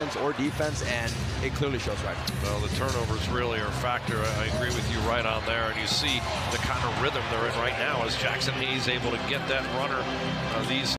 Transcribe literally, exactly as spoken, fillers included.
or defense, and it clearly shows right now. Well, the turnovers really are a factor. I agree with you right on there, and you see the kind of rhythm they're in right now as Jaxson Hayes able to get that runner. Uh, these